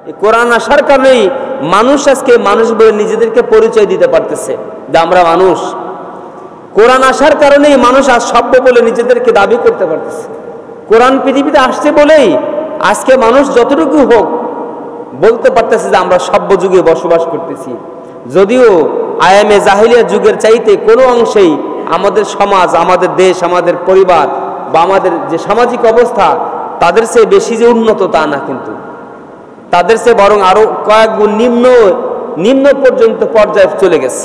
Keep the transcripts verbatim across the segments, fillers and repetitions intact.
এই কোরআন আসার কারণেই মানুষ আজকে মানুষ বলে নিজেদেরকে পরিচয় দিতে পারতেছে যে আমরা মানুষ। কোরআন আসার কারণেই মানুষ আজ সভ্য বলে নিজেদেরকে দাবি করতে পারতেছে। কোরআন পৃথিবীতে আসছে বলেই আজকে মানুষ যতটুকু হোক বলতে পারতেছে যে আমরা সভ্য যুগে বসবাস করতেছি। যদিও আয়ামে জাহিলিয়া যুগের চাইতে কোনো অংশেই আমাদের সমাজ, আমাদের দেশ, আমাদের পরিবার বা আমাদের যে সামাজিক অবস্থা তাদের চেয়ে বেশি যে উন্নত তা না, কিন্তু তাদের চেয়ে বরং আরো কয়েক গুণ নিম্ন নিম্ন পর্যন্ত পর্যায়ে চলে গেছে।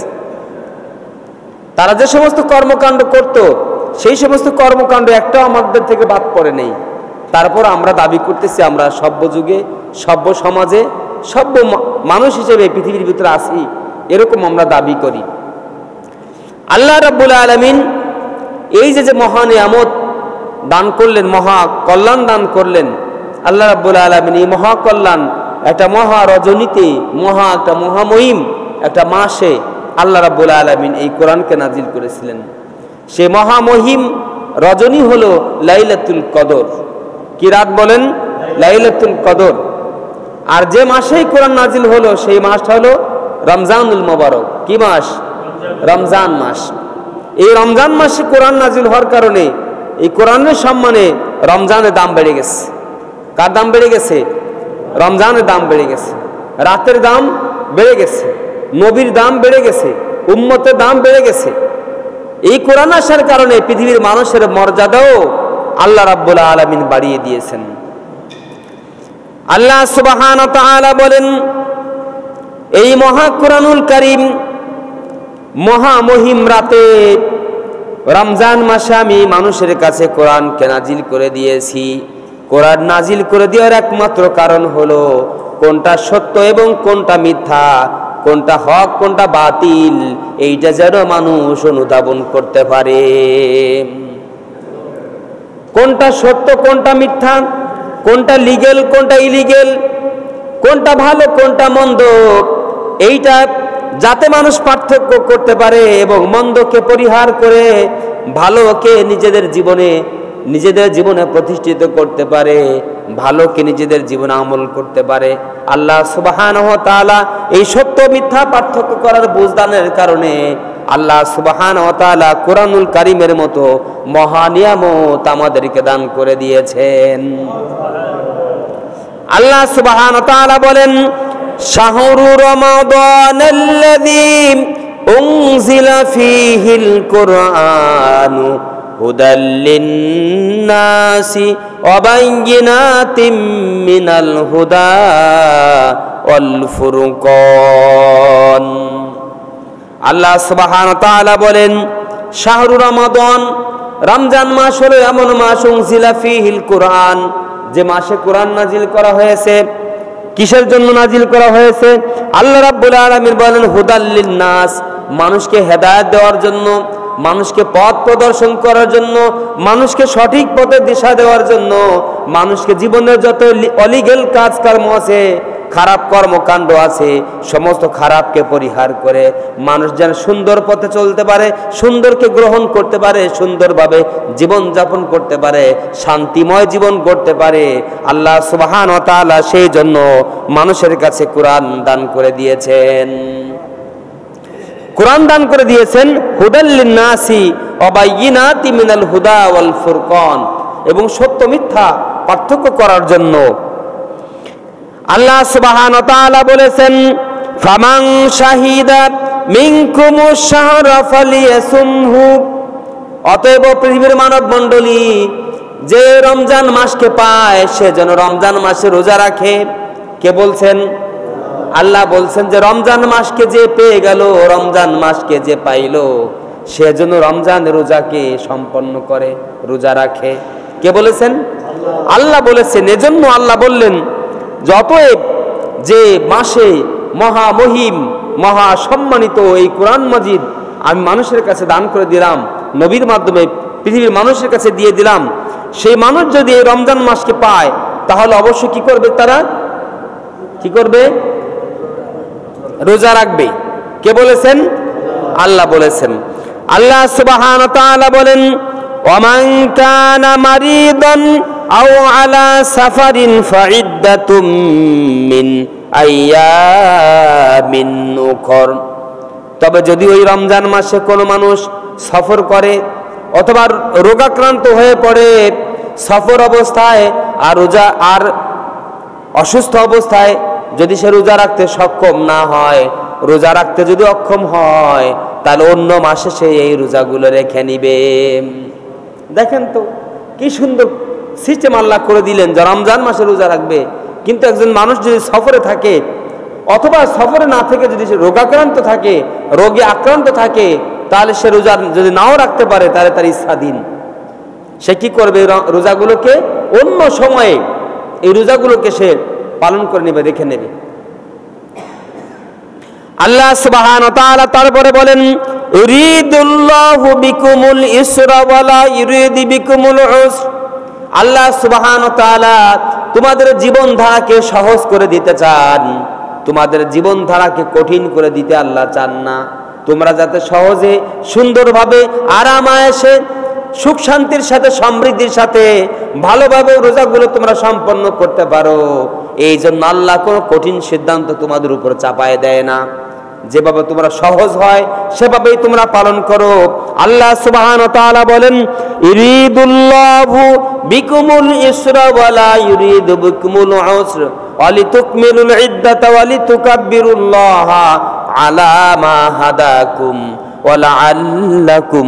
তারা যে সমস্ত কর্মকাণ্ড করত সেই সমস্ত কর্মকাণ্ড একটাও আমাদের থেকে বাদ পড়ে নেই। তারপর আমরা দাবি করতেছি আমরা সভ্য যুগে, সভ্য সমাজে, সভ্য মানুষ হিসেবে পৃথিবীর ভিতরে আছি, এরকম আমরা দাবি করি। আল্লাহ রাব্বুল আলামিন এই যে যে মহা নিয়ামত দান করলেন, মহা কল্যাণ দান করলেন, আল্লাহ রাব্বুল আলামিন এই মহা কল্যাণ একটা মহা রজনীতে, মহা একটা মহামহিম একটা মাসে আল্লাহ রাব্বুল আলামিন এই কোরআনকে নাজিল করেছিলেন। সে মহামহিম রজনী হলো লাইলাতুল কদর। কি রাত বলেন? লাইলাতুল কদর। আর যে মাসেই কোরআন নাজিল হলো সেই মাসটা হলো রমজানুল মুবারক। কি মাস? রমজান মাস। এই রমজান মাসে কোরআন নাজিল হওয়ার কারণে এই কোরআনের সম্মানে রমজানের দাম বেড়ে গেছে। কার দাম বেড়ে গেছে? রমজানের দাম বেড়ে গেছে, রাতের দাম বেড়ে গেছে, নবীর দাম বেড়ে গেছে, উম্মতের দাম বেড়ে গেছে। এই কোরআন আসার কারণে পৃথিবীর মানুষের মর্যাদাও আল্লাহ রাব্বুল আলামিন বাড়িয়ে দিয়েছেন। আল্লাহ সুবহানাহু ওয়া তাআলা বলেন, এই মহা কোরআনুল কারীম মহা মহিম রাতে রমজান মাসে আমি মানুষের কাছে কোরআনকে নাজিল করে দিয়েছি। কোরআন নাজিল করে দেওয়ার একমাত্র কারণ হলো কোনটা সত্য এবং কোনটা মিথ্যা, কোনটা হক কোনটা বাতিল, এইটা যেন মানুষ অনুধাবন করতে পারে। কোনটা সত্য কোনটা মিথ্যা, কোনটা লিগেল কোনটা ইলিগেল, কোনটা ভালো কোনটা মন্দ, এইটা যাতে মানুষ পার্থক্য করতে পারে এবং মন্দকে পরিহার করে ভালোকে নিজেদের জীবনে নিজেদের জীবনে প্রতিষ্ঠিত করতে পারে, ভালোকে নিজেদের জীবনে আমল করতে পারে। আল্লাহ সুবহানাহু ওয়া তাআলা এই সত্য মিথ্যা পার্থক্য করার বুঝদানের কারণে আল্লাহ সুবহানাহু ওয়া তাআলা কোরআনুল কারীমের মতো মহা নিয়ামত আমাদেরকে দান করে দিয়েছেন। আল্লাহ সুবহানাহু ওয়া তাআলা বলেন, শাহরু রমাদানাল্লাযী উনজিলা ফীহিল কুরআনু হুদাল লিন্নাসি ওয়া বাইয়িনাতিম মিনাল হুদা ওয়াল ফুরকান। আল্লাহ সুবহানাহু ওয়া তাআলা বলেন, শাহরু রমাদান, রমজান মাস হলো এমন মাস উনজিলা ফীহিল কুরআন, যে মাসে কোরআন নাজিল করা হয়েছে। কিসের জন্য নাজিল করা হয়েছে? আল্লাহ রাব্বুল আলামিন বলেন হুদাল লিন্নাস, মানুষকে হেদায়েত দেওয়ার জন্য, মানুষকে পথ প্রদর্শন করার জন্য, মানুষকে সঠিক পথে দিশা দেওয়ার জন্য, মানুষকে জীবনের যত অলিগেল কাজকর্ম আছে, খারাপ কর্মকাণ্ড আছে, সমস্ত খারাপকে পরিহার করে মানুষ যেন সুন্দর পথে চলতে পারে, সুন্দরকে গ্রহণ করতে পারে, সুন্দরভাবে জীবন যাপন করতে পারে, শান্তিময় জীবন করতে পারে। আল্লাহ সুবহানাহু ওয়া তাআলা সেই জন্য মানুষের কাছে কোরআন দান করে দিয়েছেন। কোরআন দান করে দিয়েছেন হুদাল লিন্নাসি ওয়া বাইয়িনাতিম মিনাল হুদা ওয়াল ফুরকান, এবং সত্য মিথ্যা পার্থক্য করার জন্য। আল্লাহ সুবহানাহু ওয়া তাআলা বলেছেন, ফামান শাহিদা মিনকুমুশ শাহরা ফালিয়াসুমহু, অতএব পৃথিবীর মানব মণ্ডলী যে রমজান মাসকে পায় সে যেন রমজান মাসে রোজা রাখে। কে বলছেন? আল্লাহ বলছেন যে রমজান মাসকে যে পেয়ে গেল, রমজান মাসকে যে পাইল, সে যেন রমজান রোজাকে সম্পন্ন করে, রোজা রাখে। কে বলেছেন? আল্লাহ বলেছেন। এজন্য আল্লাহ বললেন, অতএব যে মাসে মহা মহিম মহা সম্মানিত এই কোরআন মাজিদ আমি মানুষের কাছে দান করে দিলাম, নবীর মাধ্যমে পৃথিবীর মানুষের কাছে দিয়ে দিলাম, সেই মানুষ যদি এই রমজান মাসকে পায় তাহলে অবশ্যই কি করবে? তারা কি করবে? রোজা রাখবে। কে বলেছেন? আল্লাহ বলেছেন। আল্লাহ সুবহানাহু ওয়া তাআলা বলেন, ওয়ামান কানা মারিদান আও আলা সাফারিন ফাইদ্দাতুম মিন আইয়ামিন উখর। তবে যদি ওই রমজান মাসে কোনো মানুষ সফর করে অথবা রোগাক্রান্ত হয়ে পড়ে সফর অবস্থায় আর রোজা আর অসুস্থ অবস্থায় যদি সে রোজা রাখতে সক্ষম না হয়, রোজা রাখতে যদি অক্ষম হয়, তাহলে অন্য মাসে সে এই রোজাগুলো রেখে নিবে। দেখেন তো কি সুন্দর সিস্টেম আল্লাহ করে দিলেন যে রমজান মাসে রোজা রাখবে। কিন্তু একজন মানুষ যদি সফরে থাকে অথবা সফরে না থেকে যদি সে রোগাক্রান্ত থাকে, রোগে আক্রান্ত থাকে, তাহলে সে রোজা যদি নাও রাখতে পারে তাহলে তার ইচ্ছাধীন। সে কি করবে? রোজাগুলোকে অন্য সময়ে এই রোজাগুলোকে সে পালন করে নেবে, রেখে নেবে। আল্লাহ সুবহানাহু ওয়া তাআলা তারপরে বলেন ইউরিদুল্লাহু বিকুমুল ইসরা ওয়ালা ইউরিদু বিকুমুল উসর। আল্লাহ সুবহানাহু ওয়া তাআলা তোমাদের জীবনধারাকে সহজ করে দিতে চান, তোমাদের জীবনধারাকে কঠিন করে দিতে আল্লাহ চান না। তোমরা যাতে সহজে সুন্দরভাবে আরাম আয়েশে সুখ শান্তির সাথে সমৃদ্ধির সাথে ভালোভাবে রোজাগুলো তোমরা সম্পন্ন করতে পারো, এই জন্য আল্লাহ কোনো কঠিন সিদ্ধান্ত তোমাদের উপর চাপায় দেয় না। যেভাবে তোমরা সহজ হয় সেভাবেই তোমরা পালন করো। আল্লাহ সুবহানাহু ওয়া তাআলা বলেন ইউরিদুল্লাহু বিকুমুল ইসরা ওয়ালা ইউরিদু বিকুমুল উসর ওয়ালিতুকমিলুল ইদ্দাতা ওয়ালিতুকাব্বিরুল্লাহা আলা মা হাদাকুম ওয়ালাআল্লাকুম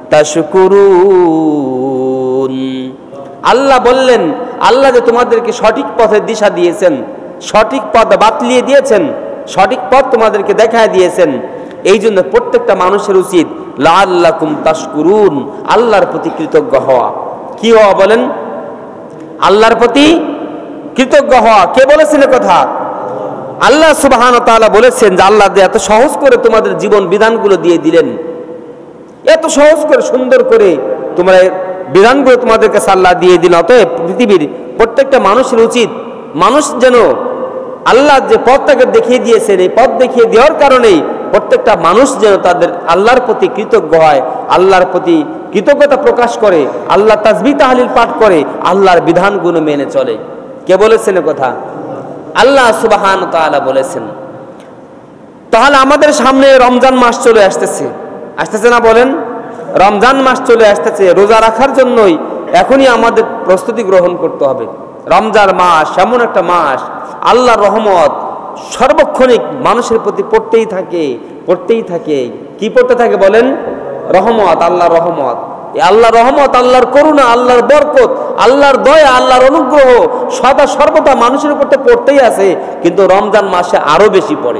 তাশকুরুন। আল্লাহ বললেন, আল্লাহ যে তোমাদেরকে সঠিক পথের দিশা দিয়েছেন, সঠিক পথ বাতলিয়ে দিয়েছেন, সঠিক পথ তোমাদেরকে দেখায় দিয়েছেন, এই জন্য প্রত্যেকটা মানুষের উচিত লাআল্লাকুম তাশকুরুন, আল্লাহর প্রতি কৃতজ্ঞ হওয়া। কি হওয়া বলেন? আল্লাহর প্রতি কৃতজ্ঞ হওয়া। কে বলেছেন কথা? আল্লাহ সুবহানাহু ওয়া তাআলা বলেছেন যে আল্লাহ যে এত সহজ করে তোমাদের জীবন বিধানগুলো দিয়ে দিলেন, এত সহজ করে সুন্দর করে তোমরা বিধানগুলো তোমাদের কাছে আল্লাহ দিয়ে দিলেন। অতএব পৃথিবীর প্রত্যেকটা মানুষের উচিত, মানুষ যেন আল্লাহ যে পথটাকে দেখিয়ে দিয়েছেন, এই পথ দেখিয়ে দেওয়ার কারণেই প্রত্যেকটা মানুষ যেন তাদের আল্লাহর প্রতি কৃতজ্ঞ হয়, আল্লাহর প্রতি কৃতজ্ঞতা প্রকাশ করে, আল্লাহ তাসবিহ তাহলিল পাঠ করে, আল্লাহর বিধানগুলো মেনে চলে। কে বলেছেন কথা? আল্লাহ সুবহানাহু ওয়া তাআলা বলেছেন। তাহলে আমাদের সামনে রমজান মাস চলে আসতেছে, আসতেছে না বলেন? রমজান মাস চলে আসতেছে, রোজা রাখার জন্যই এখনই আমাদের প্রস্তুতি গ্রহণ করতে হবে। রমজান মাস এমন একটা মাস, আল্লাহর রহমত সর্বক্ষণিক মানুষের প্রতি পড়তেই থাকে, পড়তেই থাকে। কি পড়তে থাকে বলেন? রহমত, আল্লাহর রহমত। আল্লাহর রহমত, আল্লাহর করুণা, আল্লাহর বরকত, আল্লাহর দয়া, আল্লাহর অনুগ্রহ সদা সর্বদা মানুষের উপর পড়তেই আছে, কিন্তু রমজান মাসে আরো বেশি পড়ে।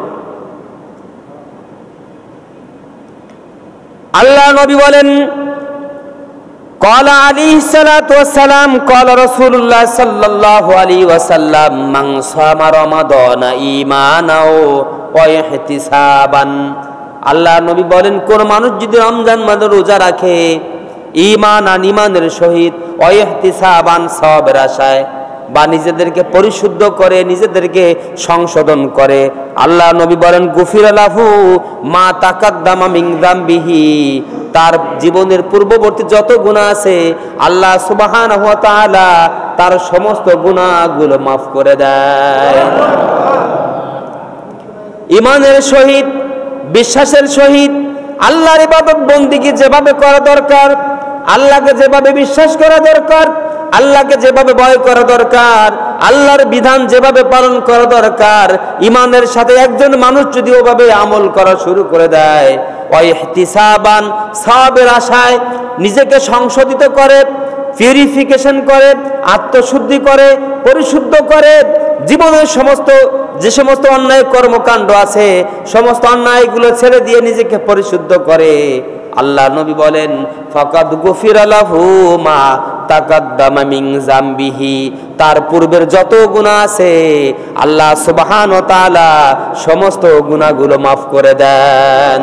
আল্লাহ নবী বলেন قال عليه الصلاة والسلام قال رسول الله صلى الله عليه وسلم من صام رمضان إيمانا واحتسابا। আল্লাহ নবী বলেন কোন মানুষ যদি রমজান মাসে রোজা রাখে ঈমান আর ঈমানের সহিত ওয়াহতিসাবান সওয়াবের আশায়, বা নিজেদেরকে পরিশুদ্ধ করে নিজেদেরকে সংশোধন করে, আল্লাহ নবী বলেন গুফিরা লাহু মা তাকাদ্দামা মিন যামবিহি, তার জীবনের পূর্ববর্তী যত গুনাহ আছে আল্লাহ সুবহানাহু ওয়া তাআলা তার সমস্ত গুনাহগুলো মাফ করে দেয়। ঈমানের সহিত, বিশ্বাসের সহিত আল্লাহর ইবাদত বন্দেগী যেভাবে করা দরকার, আল্লাহকে যেভাবে বিশ্বাস করা দরকার, আল্লাহকে যেভাবে ভয় করা দরকার, আল্লাহর বিধান যেভাবে পালন করা দরকার, ঈমানের সাথে একজন মানুষ যদি ওভাবে আমল করা শুরু করে দেয়, ওয়াহতিসাবান সওয়াবের আশায় নিজেকে সংশোধিত করে, পিউরিফিকেশন করে, আত্মশুদ্ধি করে, পরিশুদ্ধ করে, জীবনের সমস্ত যে সমস্ত অন্যায় কর্মকাণ্ড আছে সমস্ত অন্যায়গুলো ছেড়ে দিয়ে নিজেকে পরিশুদ্ধ করে, আল্লাহ নবী বলেন ফাকাদ গুফিরা লাহু মা তাকাদ্দামা মিন যামবিহি, তার পূর্বের যত গুনাহ আছে আল্লাহ সুবহানাহু ওয়া তাআলা সমস্ত গুনাহগুলো মাফ করে দেন।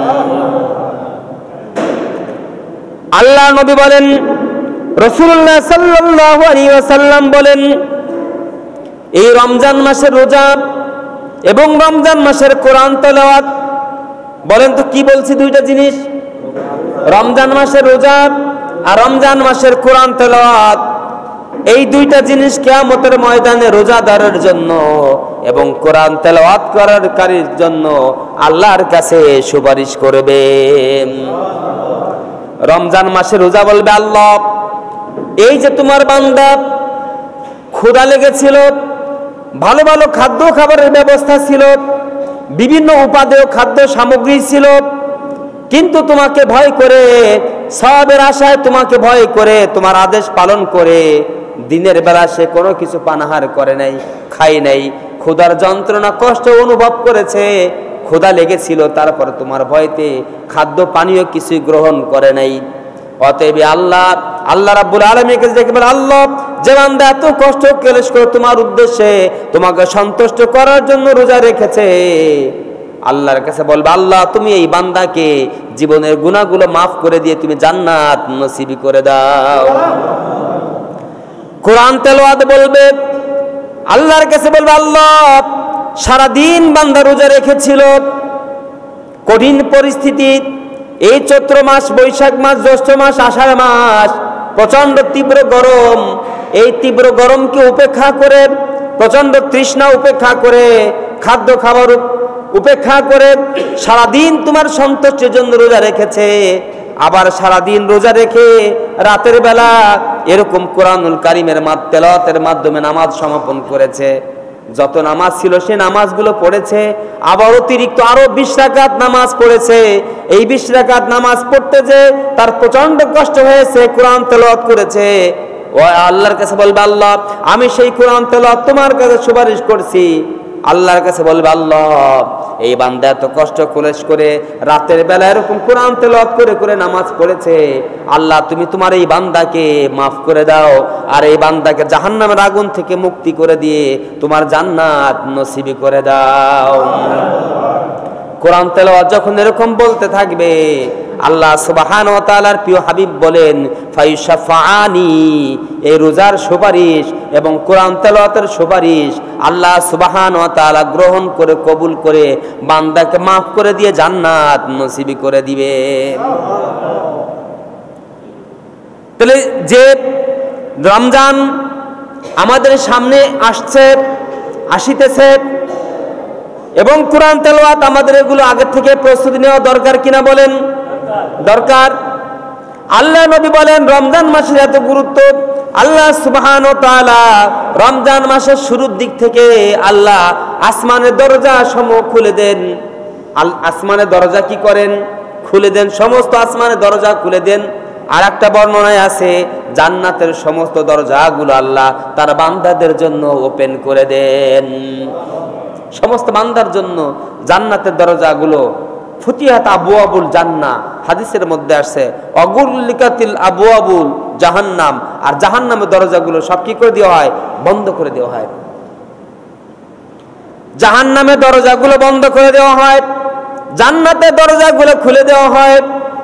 আল্লাহ নবী বলেন, রাসূলুল্লাহ সাল্লাল্লাহু আলাইহি ওয়াসাল্লাম বলেন এই রমজান মাসের রোজা এবং রমজান মাসের কোরআন তেলাওয়াত, বলেন তো কি বলছি দুইটা জিনিস? রমজান মাসের রোজা আর রমজান মাসের কোরআন তেলাওয়াত। এই দুইটা জিনিস কিয়ামতের ময়দানে রোজাদারের জন্য এবং কোরআন তেলাওয়াত করার কারীর জন্য আল্লাহর কাছে সুপারিশ করবে। রমজান মাসে রোজা বলবে, আল্লাহ এই যে তোমার বান্দা ক্ষুধা লেগেছিল, ভালো ভালো খাদ্য খাবারের ব্যবস্থা ছিল, বিভিন্ন উপাদেয় খাদ্য সামগ্রী ছিল, কিন্তু তোমাকে ভয় করে, সওয়াবের আশায় তোমাকে ভয় করে, তোমার আদেশ পালন করে দিনের বেলা সে কোনো কিছু পানাহার করে নাই, খাই নাই, ক্ষুধার যন্ত্রণা কষ্ট অনুভব করেছে, ক্ষুধা লেগেছিল, তারপরে তোমার ভয়তে খাদ্য পানীয় কিছুই গ্রহণ করে নাই। অতএব আল্লাহ আল্লাহ রাব্বুল আলামিনের কাছে ডেকে বলে, আল্লাহ যে বান্দা এত কষ্ট ক্লেশ করে তোমার উদ্দেশ্যে তোমাকে সন্তুষ্ট করার জন্য রোজা রেখেছে, আল্লাহর কাছে বলবে, আল্লাহ তুমি এই বান্দাকে জীবনের গুনাহগুলো মাফ করে দিয়ে তুমি জান্নাত নসিব করে দাও। কোরআন তেলাওয়াত বলবে, আল্লাহর কাছে বলবে, আল্লাহ সারা দিন বান্দা রোজা রেখেছিল, কঠিন পরিস্থিতি, এই চৈত্র মাস, বৈশাখ মাস, জ্যৈষ্ঠ মাস, আষাঢ় মাস, প্রচন্ড তীব্র গরম, এই তীব্র গরমকে উপেক্ষা করে, প্রচন্ড তৃষ্ণা উপেক্ষা করে, খাদ্য খাবার উপেক্ষা করে সারাদিন তোমার সন্তুষ্টির জন্য রোজা রেখেছে, আবার সারাদিন রোজা রেখে রাতের বেলা এরকম কোরআনুল কারীমের তেলাওয়াতের মাধ্যমে নামাজ সমাপন করেছে, যত নামাজ ছিল সে নামাজগুলো পড়েছে, আবার অতিরিক্ত আরো বিশ রাকাত নামাজ পড়েছে। এই বিশ রাকাত নামাজ পড়তে যে তার প্রচন্ড কষ্ট হয়েছে, কোরআন তেলাওয়াত করেছে, ও আল্লাহর কাছে বলবে, আল্লাহ আমি সেই কোরআন তেলাওয়াত তোমার কাছে সুপারিশ করছি। আল্লাহর কাছে বলবে, আল্লাহ এই বান্দা এত কষ্ট ক্লেশ করে রাতের বেলা এরকম কোরআন তেলাওয়াত করে করে নামাজ পড়েছে, আল্লাহ তুমি তোমার এই বান্দাকে মাফ করে দাও, আর এই বান্দাকে জাহান্নামের আগুন থেকে মুক্তি করে দিয়ে তোমার জান্নাত নসিব করে দাও। কোরআন তেলাওয়াত যখন এরকম বলতে থাকবে, আল্লাহ সুবহানাহু ওয়া তাআলার প্রিয় হাবিব বলেন, ফায়ুশাফাআনি, এই রোজার সুপারিশ এবং কোরআন তেলাওয়াতের সুপারিশ আল্লাহ সুবহানাহু ওয়া তাআলা গ্রহণ করে কবুল করে বান্দাকে মাফ করে দিয়ে জান্নাত নসিব করে দিবে। তাহলে যে রমজান আমাদের সামনে আসছে, আসিতেছে, এবং কোরআন তেলাওয়াত আমাদের এগুলো আগে থেকে প্রস্তুতি নেওয়া দরকার কিনা বলেন? দরকার। আল্লাহ নবী বলেন রমজান মাসের এত গুরুত্ব, আল্লাহ সুবহানাহু ওয়া তাআলা রমজান মাসের শুরুর দিক থেকে আল্লাহ আসমানের দরজা সমূহ খুলে দেন। আসমানের দরজা কি করেন? খুলে দেন, সমস্ত আসমানের দরজা খুলে দেন। আর একটা বর্ণনায় আছে জান্নাতের সমস্ত দরজাগুলো আল্লাহ তার বান্দাদের জন্য ওপেন করে দেন। সমস্ত বান্দার জন্য জান্নাতের দরজাগুলো ফুতিহাত আবওয়াবুল জান্নাহ, হাদিসের মধ্যে আসছে অগুলিকাতিল আবওয়াবুল জাহান্নাম, আর জাহান্নামের দরজাগুলো সব কি করে দেওয়া হয়? বন্ধ করে দেওয়া হয়। জাহান্নামের দরজাগুলো বন্ধ করে দেওয়া হয়, জান্নাতের দরজাগুলো খুলে দেওয়া হয়।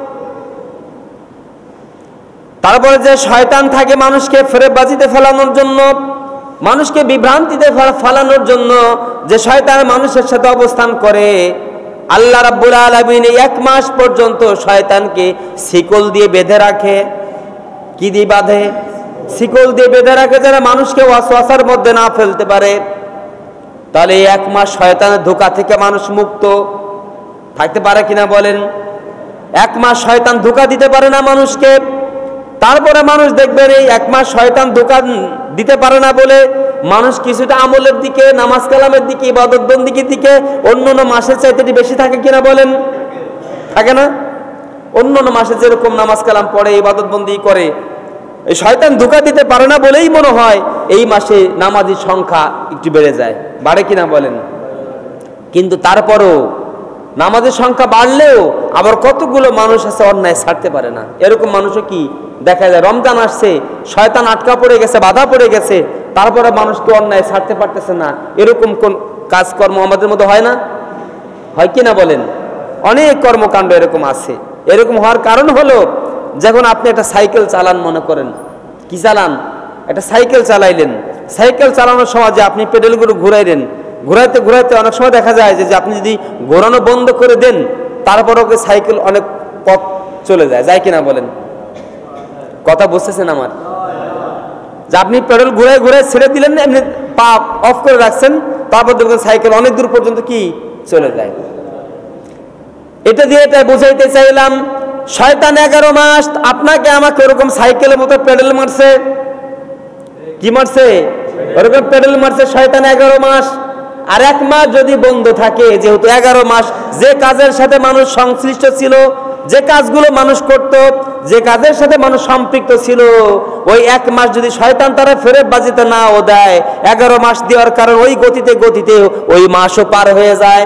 তারপরে যে শয়তান থাকে মানুষকে ফেরেববাজিতে ফেলানোর জন্য, মানুষকে বিভ্রান্তিতে ফেলানোর জন্য, যে শয়তান মানুষের সাথে অবস্থান করে, আল্লাহ রাব্বুল আলামিন এক মাস পর্যন্ত শয়তানকে শিকল দিয়ে বেঁধে রাখে। কি দিয়ে বাঁধে? শিকল দিয়ে বেঁধে রাখে, যারা মানুষকে ওয়াসওয়াসার মধ্যে না ফেলতে পারে। তাহলে এক মাস শয়তানের ধোঁকা থেকে মানুষ মুক্ত থাকতে পারে কিনা বলেন? এক মাস শয়তান ধোঁকা দিতে পারে না মানুষকে। তারপরে মানুষ দেখবেন এই এক মাস শয়তান ধোঁকা দিতে পারে না বলে মানুষ কিছুটা আমলের দিকে, নামাজ কালামের দিকে, ইবাদত বন্দেগীর দিকে অন্য অন্য মাসের চাইতে বেশি থাকে কিনা বলেন? থাকে না? অন্য অন্য মাসে যেরকম নামাজ কালাম পড়ে, ইবাদত বন্দেগী করে, এই শয়তান ধোঁকা দিতে পারে না বলেই মনে হয় এই মাসে নামাজির সংখ্যা একটু বেড়ে যায়। বাড়ে কিনা বলেন? কিন্তু তারপরও নামাজের সংখ্যা বাড়লেও আবার কতগুলো মানুষ আছে অন্যায় ছাড়তে পারে না। এরকম মানুষও কি দেখা যায়? রমজান আসছে, শয়তান আটকা পড়ে গেছে, বাধা পড়ে গেছে, তারপরে মানুষ তো অন্যায় ছাড়তে পারতেছে না। এরকম কোন কাজকর্ম আমাদের মধ্যে হয় না? হয় কিনা বলেন? অনেক কর্মকাণ্ড এরকম আছে। এরকম হওয়ার কারণ হলো, যখন আপনি একটা সাইকেল চালান, মনে করেন কি চালান, একটা সাইকেল চালাইলেন, সাইকেল চালানোর সময় যে আপনি পেডেলগুলো ঘুরাইলেন, ঘুরাইতে ঘুরাইতে অনেক সময় দেখা যায় যে আপনি যদি ঘোরানো বন্ধ করে দেন, তারপরও সাইকেল অনেক পথ চলে যায়, যায় কিনা বলেন? কথা বুঝতেছেন আমার? যে আপনি পেডেল ঘুরে ঘুরে ছেড়ে দিলেন, এমনি পা অফ করে রাখছেন, তারপর দেখবেন সাইকেল অনেক দূর পর্যন্ত কি চলে যায়। এটা দিয়ে এটা বুঝাইতে চাইলাম, শয়তান এগারো মাস আপনাকে আমাকে ওরকম সাইকেলের মতো পেডেল মারছে। কি মারছে? ওরকম পেডেল মারছে শয়তান এগারো মাস। আর এক মাস যদি বন্ধ থাকে, যেহেতু এগারো মাস যে কাজের সাথে মানুষ সংশ্লিষ্ট ছিল, যে কাজগুলো মানুষ করত, যে কাজের সাথে মানুষ সম্পৃক্ত ছিল, ওই এক মাস যদি শয়তান তারা ফেরত বাজিতে না ও দেয়, এগারো মাস দেওয়ার কারণ ওই গতিতে গতিতে ওই মাসও পার হয়ে যায়।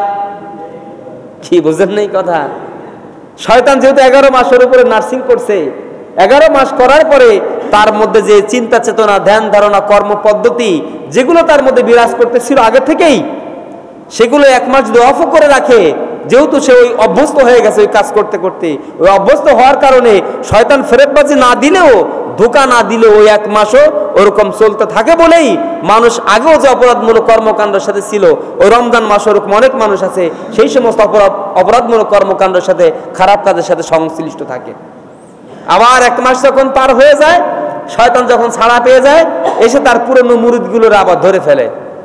কি বুঝেন নাই কথা? শয়তান যেহেতু এগারো মাসের উপরে নার্সিং করছে, এগারো মাস করার পরে তার মধ্যে যে চিন্তা চেতনা, ধ্যান ধারণা, কর্ম পদ্ধতি যেগুলো তার মধ্যে বিরাজ করতেছিল আগে থেকেই, সেগুলো এক মাস যদি অফ করে রাখে, যেহেতু সে ওই অভ্যস্ত হয়ে গেছে ওই কাজ করতে করতে, ওই অভ্যস্ত হওয়ার কারণে শয়তান ফেরতবাজি না দিলেও, ধোঁকা না দিলেও ওই এক মাসও ওরকম চলতে থাকে বলেই মানুষ আগেও যে অপরাধমূলক কর্মকাণ্ডের সাথে ছিল, ওই রমজান মাস ওরকম অনেক মানুষ আছে সেই সমস্ত অপরাধ অপরাধমূলক কর্মকাণ্ডের সাথে, খারাপ কাজের সাথে সংশ্লিষ্ট থাকে। আবার এক মাস যখন পার হয়ে যায়, শয়তান যখন ছাড়া পেয়ে যায়, এসে তার পুরনো মুরিদগুলোর আবার ধরে ফেলে।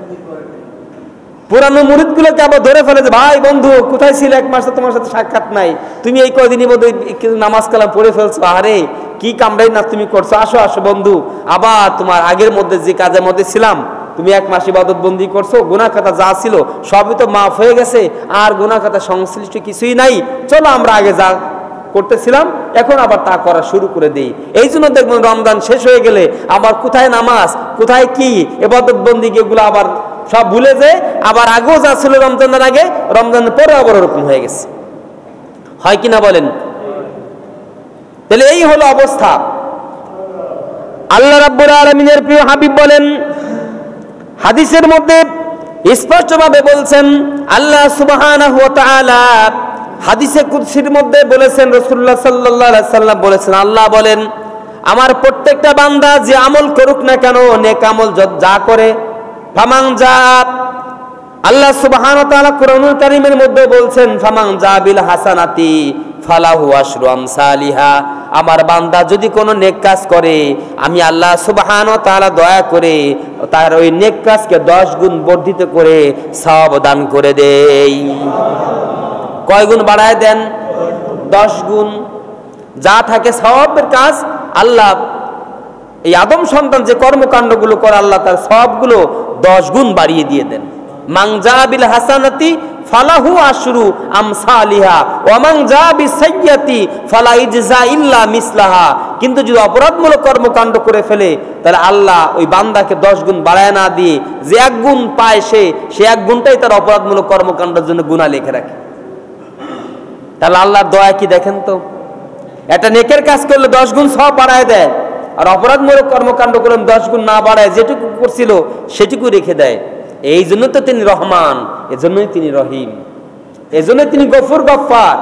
পুরানো মুরিদগুলোকে আবার ধরে ফেলে যে, ভাই বন্ধু কোথায় ছিল, এক মাস তোমার সাথে সাক্ষাৎ নাই, তুমি এই কয়দিনের মধ্যে নামাজ কালাম পড়ে ফেলছো, আরে কি কামড়াই না তুমি করছো, আসো আসো বন্ধু, আবার তোমার আগের মধ্যে যে কাজের মধ্যে ছিলাম, তুমি এক মাস ইবাদত বন্দি করছো, গুনাহ খাতা যা ছিল সবই তো মাফ হয়ে গেছে, আর গুনাহ খাতা সংশ্লিষ্ট কিছুই নাই, চলো আমরা আগে যা করতেছিলাম এখন আবার তা করা শুরু করে দেই। এই জন্য দেখবেন রমজান শেষ হয়ে গেলে আবার কোথায় নামাজ, কোথায় কি ইবাদত বন্দি, এগুলো আবার সব ভুলে যায়, আবার আগেও যা ছিল রমজানের আগে, রমজানের পরে আবার ওরকম হয়ে গেছে। হয় কিনা বলেন? তাহলে এই হলো অবস্থা। আল্লাহ রাব্বুল আলামিনের প্রিয় হাবিব বলেন, হাদিসের মধ্যে স্পষ্টভাবে বলছেন, আল্লাহ সুবহানাহু ওয়া তাআলা হাদিসে কুদসির মধ্যে বলেছেন, রাসূলুল্লাহ সাল্লাল্লাহু আলাইহি সাল্লাম বলেছেন, আল্লাহ বলেন, আমার প্রত্যেকটা বান্দা যে আমল করুক না কেন, নেক আমল যা করে, ফামান যা, আল্লাহ সুবহানাহু ওয়া তাআলা কোরআনুল কারীমের মধ্যে বলছেন, ফামান যা বিল হাসানাতি ফালাহু আশরু আমসালিহা, আমার বান্দা যদি কোনো নেক কাজ করে, আমি আল্লাহ সুবহানাহু ওয়া তাআলা দয়া করে তার ওই নেক কাজকে দশ গুণ বর্ধিত করে সওয়াব দান করে দেই। কয় গুণ বাড়ায় দেন? দশ গুণ। যা থাকে সওয়াবের কাজ, আল্লাহ এই আদম সন্তান যে কর্মকাণ্ডগুলো করে, আল্লাহ তার সওয়াবগুলো দশ গুণ বাড়িয়ে দিয়ে দেন। মান যা বিল হাসানাতি ফালাহু আশরু আমসালিহা ওয়া মান যা বিসাইয়্যাতি ফালা ইজজা ইল্লা মিসলাহা। কিন্তু যদি অপরাধমূলক কর্মকাণ্ড করে ফেলে, তাহলে আল্লাহ ওই বান্দাকে দশ গুণ বাড়ায় না দিয়ে যে এক গুণ পায়, সে সে এক গুণটাই তার অপরাধমূলক কর্মকাণ্ডের জন্য গুনাহ লিখে রাখে। তাহলে আল্লাহর দয়া কি দেখেন তো, একটা নেকের কাজ করলে দশ গুণ সওয়াব বাড়ায় দেয়, আর অপরাধমূলক কর্মকাণ্ড করলে দশ গুণ না বাড়ায়, যেটুকু করছিল সেটুকু রেখে দেয়। এই জন্য তো তিনি রহমান, এজন্যই তিনি রহিম, এজন্যই তিনি গফুর গফফার।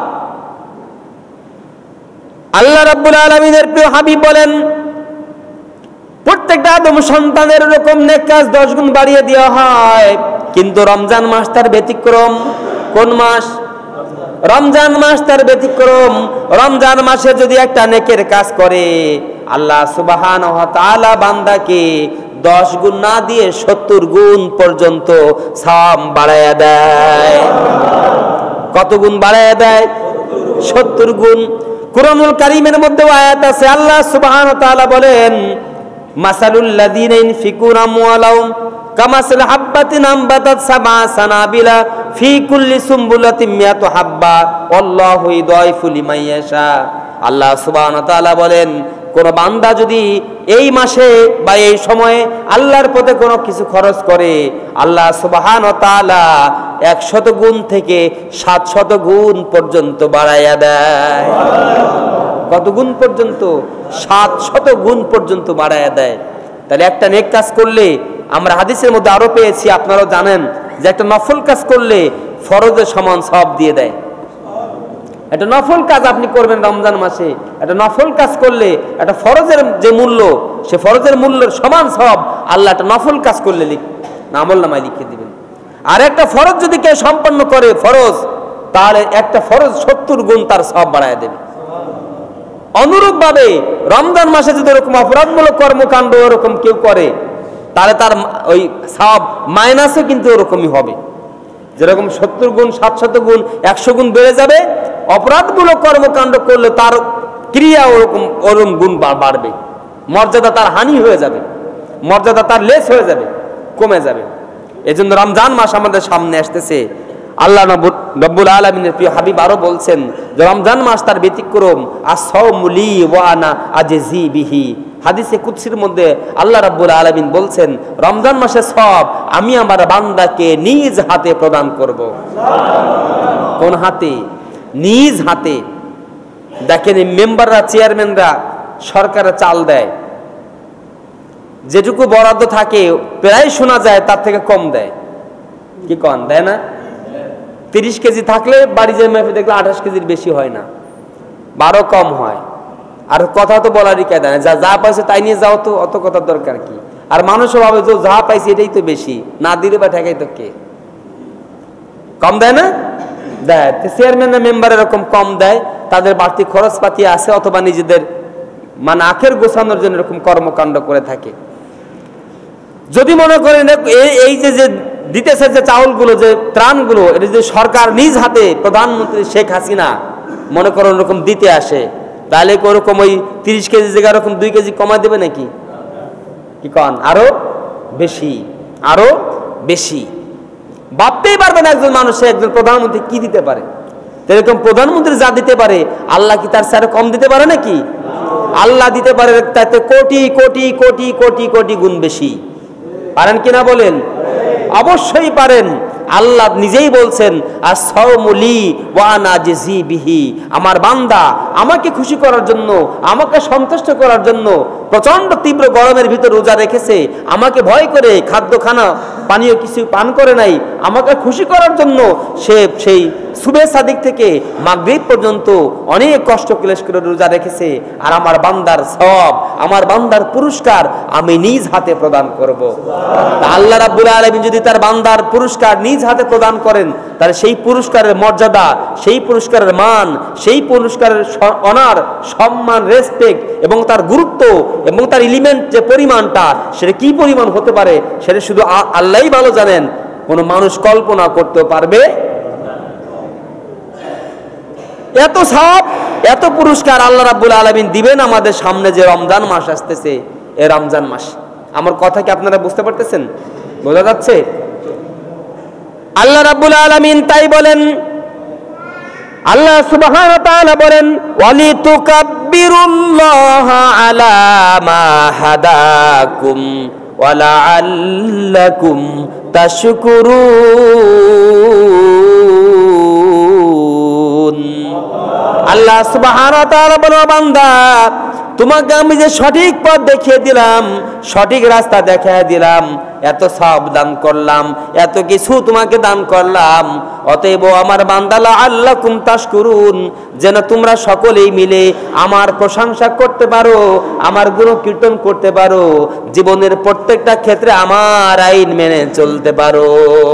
আল্লাহ রাব্বুল আলামিনের প্রিয় হাবিব বলেন, প্রত্যেকটা আদম সন্তানের এরকম নেক কাজ দশ গুণ বাড়িয়ে দেওয়া হয়, কিন্তু রমজান মাস তার ব্যতিক্রম। কোন মাস? রমজান মাস তার ব্যতিক্রম। রমজান মাসে যদি একটা নেকের কাজ করে, আল্লাহ সুবহানাহু ওয়া তাআলা বান্দাকে দশ গুণ না দিয়ে সত্তর গুণ পর্যন্ত সওয়াব বাড়ায়া দেয়। কত গুণ বাড়ায়া দেয়? সত্তর গুণ। কুরআনুল কারীমের মধ্যে আয়াত আছে, আল্লাহ সুবহানাহু ওয়া তাআলা বলেন, মাসালুল লাযীনা ইনফিকুনা আমওয়ালাহুম কামাসাল হাব্বাতিন আমবাতাত সাবআ সানাবিলা ফি কুল্লি সুমবুলাতিন মিয়াতু হাব্বা আল্লাহু ইউদাইফু লিমান ইয়াশা। আল্লাহ সুবহানাহু ওয়া তাআলা বলেন, কোন বান্দা যদি এই মাসে বা এই সময়ে আল্লাহর পথে কোনো কিছু খরচ করে, আল্লাহ সুবহানাহু ওয়া তাআলা একশত গুণ থেকে সাতশত গুণ পর্যন্ত বাড়াইয়া দেয়। কত গুণ পর্যন্ত? সাতশত গুণ পর্যন্ত বাড়াইয়া দেয়। তাহলে একটা নেক কাজ করলে, আমরা হাদিসের মধ্যে আরো পেয়েছি, আপনারাও জানেন যে একটা নফল কাজ করলে ফরজের সমান সওয়াব দিয়ে দেয়। একটা নফল কাজ আপনি করবেন রমজান মাসে, একটা নফল কাজ করলে একটা ফরজের যে মূল্য, সে ফরজের মূল্যের সমান সওয়াব আল্লাহ একটা নফল কাজ করলে লিখ আমলনামায় লিখে দিবেন। আর একটা ফরজ যদি কেউ সম্পন্ন করে ফরজ, তাহলে একটা ফরজ সত্তর গুণ তার সওয়াব বাড়ায় দেবে। অনুরূপভাবে রমজান মাসে যদি এরকম অপরাধমূলক কর্মকাণ্ড এরকম কেউ করে তাহলে তার ওই সওয়াব মাইনাসও কিন্তু ওরকমই হবে। যেরকম সত্তর গুণ সাতশত গুণ একশো গুণ বেড়ে যাবে, অপরাধমূলক কর্মকাণ্ড করলে তার ক্রিয়া ওরকম ওরকম গুণ বাড়বে, মর্যাদা তার হানি হয়ে যাবে, মর্যাদা তার লেস হয়ে যাবে, কমে যাবে। এই জন্য রমজান মাস আমাদের সামনে আসতেছে। আল্লাহ রব্বুল আলামিনের প্রিয় হাবিব আরো বলছেন যে রমজান মাস তার ব্যতিক্রম, আস-সাওমু লি ওয়া আনা আজজি বিহি। হাদিসে কুদসির মধ্যে আল্লাহ রাব্বুল আলামিন বলছেন রমজান মাসে সওয়াব আমি আমার বান্দাকে নিজ হাতে প্রদান করব। কোন হাতে? নিজ হাতে। দেখেন মেম্বাররা, চেয়ারম্যানরা সরকারে চাল দেয়, যেটুকু বরাদ্দ থাকে প্রায় শোনা যায় তার থেকে কম দেয়। কি কন দেয় না? তিরিশ কেজি থাকলে বাড়ি যে মেপে দেখলে আঠাশ কেজির বেশি হয় না, বারো কম হয়। আর কথা তো বলারই কায়দা না, যা যা পাইছে তাই নিয়ে যাও, তো অত কথার দরকার কি? আর মানুষও ভাবে যে যা পাইছে এটাই তো বেশি, না দিলে বা ঠেকাই তো কে? কম দেয় না? দেয়। চেয়ারম্যান মেম্বার এরকম কম দেয়, তাদের বাড়তি খরচপাতি আছে, অথবা নিজেদের মানে আখের গোছানোর জন্য এরকম কর্মকাণ্ড করে থাকে। যদি মনে করেন এই যে যে দিতেছে যে চাউলগুলো, যে ত্রাণগুলো, এটা যদি সরকার নিজ হাতে প্রধানমন্ত্রী শেখ হাসিনা মনে করেন ওরকম দিতে আসে, তাহলে ওরকম ওই তিরিশ কেজি জায়গায় ওরকম দুই কেজি কমায় দেবে নাকি? কি কন? আরো বেশি, আরো বেশি। ভাবতেই পারবে না একজন মানুষ, একজন প্রধানমন্ত্রী কি দিতে পারে। এরকম প্রধানমন্ত্রী যা দিতে পারে আল্লাহ কি তার স্যার কম দিতে পারে নাকি? আল্লাহ দিতে পারে তাতে কোটি কোটি কোটি কোটি কোটি গুণ বেশি। পারেন কিনা বলেন? অবশ্যই পারেন। আল্লাহ নিজেই বলছেন আস-সাওমু লি ওয়া আনা আজজি বিহি। আমার বান্দা আমাকে খুশি করার জন্য, আমাকে সন্তুষ্ট করার জন্য প্রচন্ড তীব্র গরমের ভিতর রোজা রেখেছে, আমাকে ভয় করে খাদ্য খানা পানীয় কিছু পান করে নাই, আমাকে খুশি করার জন্য সে সেই সুবহে সাদিক থেকে মাগরিব পর্যন্ত অনেক কষ্ট ক্লেশ করে রোজা রেখেছে। আর আমার বান্দার সওয়াব, আমার বান্দার পুরস্কার আমি নিজ হাতে প্রদান করব। তা আল্লাহ রাব্বুল আলামিন যদি তার বান্দার পুরস্কার নিজ হাতে প্রদান করেন, তাহলে সেই পুরস্কারের মর্যাদা, সেই পুরস্কারের মান, সেই পুরস্কারের অনার, সম্মান, রেসপেক্ট এবং তার গুরুত্ব এবং তার এলিমেন্ট যে পরিমাণটা, সেটা কি পরিমাণ হতে পারে সেটা শুধু আল্লাহই ভালো জানেন, কোন মানুষ কল্পনা করতে পারবে। এত সওয়াব, এত পুরস্কার আল্লাহ রাব্বুল আলামিন দিবেন আমাদের সামনে যে রমজান মাস আসতেছে, এই রমজান মাস। আমার কথা কি আপনারা বুঝতে পারতেছেন? বোঝা যাচ্ছে? আল্লাহ রাব্বুল আলামিন তাই বলেন, আল্লাহ সুবহানাহু ওয়া তাআলা বলেন ওয়ালিতুকাব্বিরুল্লাহা আলা মা হাদাকুম ওয়া লাআল্লাকুম তাশকুরুন। আল্লাহ সুবহানাহু ওয়া তাআলা বলেন, বান্দা তোমাকে আমি যে সঠিক পথ দেখিয়ে দিলাম, সঠিক রাস্তা দেখিয়ে দিলাম, এত সওয়াব দান করলাম, এত কিছু তোমাকে দান করলাম, অতএব আমার বান্দা লাআল্লাকুম তাশকুরুন, যেন তোমরা সকলেই মিলে আমার প্রশংসা করতে পারো, আমার গুণকীর্তন করতে পারো, জীবনের প্রত্যেকটা ক্ষেত্রে আমার আইন মেনে চলতে পারো।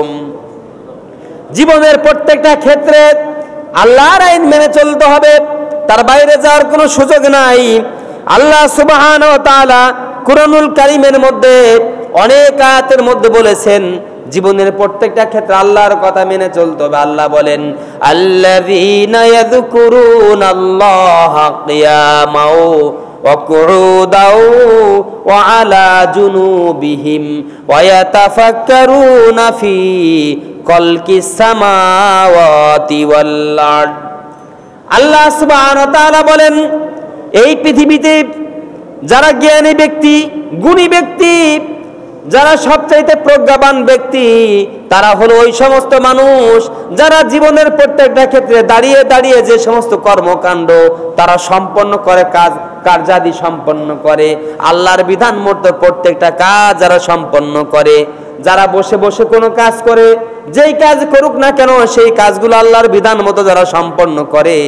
জীবনের প্রত্যেকটা ক্ষেত্রে আল্লাহর আইন মেনে চলতে হবে, তার বাইরে যাওয়ার কোনো সুযোগ নাই। আল্লাহ সুবহানাহু ওয়া তাআলা কুরআনুল কারীমের মধ্যে অনেক আয়াতের মধ্যে বলেছেন জীবনের প্রত্যেকটা ক্ষেত্রে আল্লাহর কথা মেনে চলতে হবে। আল্লাহ বলেন আল্লাযীনা ইয়াযকুরুনাল্লাহা কিয়ামাও ওয়া কুউদাও ওয়া আলা জুনুবিহিম ওয়া ইয়াতাফাক্কারুনা ফি খালকিস সামাওয়াতি ওয়াল আরদ। আল্লাহ সুবহানাহু ওয়া তাআলা বলেন এই পৃথিবীতে যারা জ্ঞানী ব্যক্তি, গুণী ব্যক্তি, যারা সবচাইতে প্রজ্ঞাবান ব্যক্তি, তারা হলো ওই সমস্ত মানুষ যারা জীবনের প্রত্যেকটা ক্ষেত্রে দাঁড়িয়ে দাঁড়িয়ে যে সমস্ত কর্মকাণ্ড তারা সম্পন্ন করে, কাজ কার্যাদি সম্পন্ন করে, আল্লাহর বিধান মতো প্রত্যেকটা কাজ যারা সম্পন্ন করে, যারা বসে বসে কোনো কাজ করে, যেই কাজ করুক না কেন সেই কাজগুলো আল্লাহর বিধান মতো যারা সম্পন্ন করে,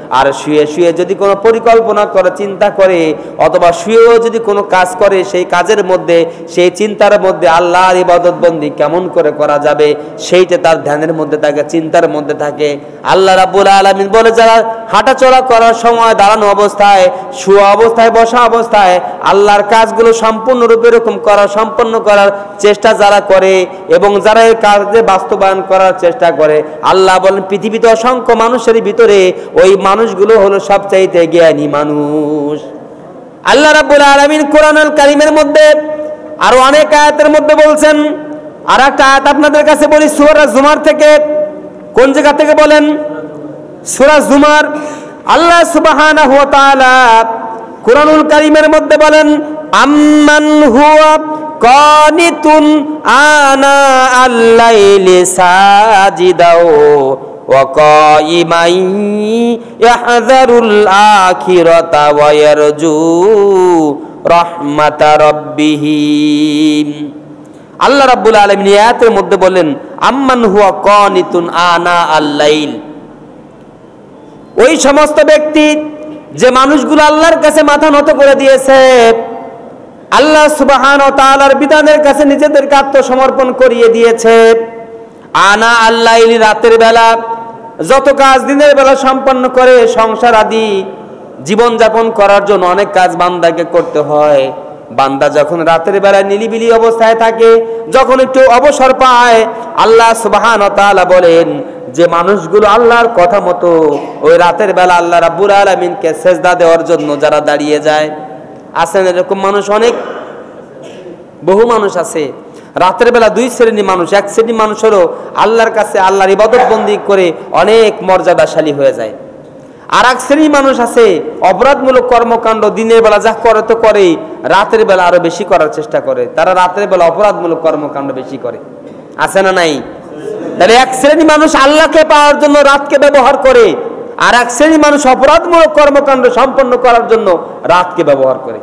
আর শুয়ে শুয়ে যদি কোনো পরিকল্পনা করে, চিন্তা করে, অথবা শুয়েও যদি কোনো কাজ করে, সেই কাজের মধ্যে, সেই চিন্তার মধ্যে আল্লাহর ইবাদত বন্দি কেমন করে করা যাবে সেইটা তার ধ্যানের মধ্যে থাকে, চিন্তার মধ্যে থাকে। আল্লাহ রাব্বুল আলামিন বলে, যারা হাঁটাচলা করার সময়, দাঁড়ানো অবস্থায়, শুয়া অবস্থায়, বসা অবস্থায় আল্লাহর কাজগুলো সম্পূর্ণরূপে এরকম করা, সম্পন্ন করার চেষ্টা যারা করে এবং যারা এই কাজে বাস্তবায়ন করার চেষ্টা করে, আল্লাহ বলেন পৃথিবীতে অসংখ্য মানুষের ভিতরে ওই মানুষগুলো হলো সবচাইতে জ্ঞানী মানুষ। আল্লাহ রাব্বুল আলামিন কোরআনুল কারীমের মধ্যে আরো অনেক আয়াতের মধ্যে বলছেন। আর একটা আয়াত আপনাদের কাছে বলি সূরা জুমার থেকে। কোন জায়গা থেকে বলেন? সূরা জুমার। আল্লাহ সুবহানাহু ওয়া তাআলা কোরআনুল কারীমের মধ্যে বলেন, আম্মান হুয়া কানিতুন আনা আল-লাইলি সাজিদাও ওয়া কাইমান ইয়াহযারুল আখিরাতা ওয়া ইয়ারজু রাহমাতা রাব্বিহি। আল্লাহ রাব্বুল আলামিন আয়াতের মধ্যে বলেন, আম্মান হুয়া কানিতুন আনা আল-লাইল, ওই সমস্ত ব্যক্তি যে মানুষগুলো আল্লাহর কাছে মাথা নত করে দিয়েছে, আল্লাহ সুবহানাহু ওয়া তাআলার বিধানের কাছে নিজেদেরকে আত্মসমর্পণ করিয়ে দিয়েছে। আনা আল-লাইল, রাতের বেলা যত কাজ দিনের বেলা সম্পন্ন করে, সংসার আদি জীবন যাপন করার জন্য অনেক কাজ বান্দাকে করতে হয়। বান্দা যখন রাতের বেলা নিলিবিলি অবস্থায় থাকে, যখন একটু অবসর পায়, আল্লাহ সুবহানাহু ওয়া তাআলা বলেন যে মানুষগুলো আল্লাহর কথা মতো ওই রাতের বেলা আল্লাহ রাব্বুল আলামিনকে সেজদা দেওয়ার জন্য যারা দাঁড়িয়ে যায়, আছেন এরকম মানুষ অনেক, বহু মানুষ আছে। রাতের বেলা দুই শ্রেণী মানুষ, এক শ্রেণী মানুষ হলো আল্লাহর কাছে আল্লাহর ইবাদত বন্দি করে অনেক মর্যাদাশালী হয়ে যায়। আর এক শ্রেণী মানুষ আছে অপরাধমূলক কর্মকাণ্ড দিনের বেলা যা করে তো করে, রাতের বেলা আরো বেশি করার চেষ্টা করে। তারা রাতের বেলা অপরাধমূলক কর্মকাণ্ড বেশি করে, আছে না নাই? তাহলে এক শ্রেণী মানুষ আল্লাহকে পাওয়ার জন্য রাতকে ব্যবহার করে, আর এক শ্রেণী মানুষ অপরাধমূলক কর্মকাণ্ড সম্পন্ন করার জন্য রাতকে ব্যবহার করে।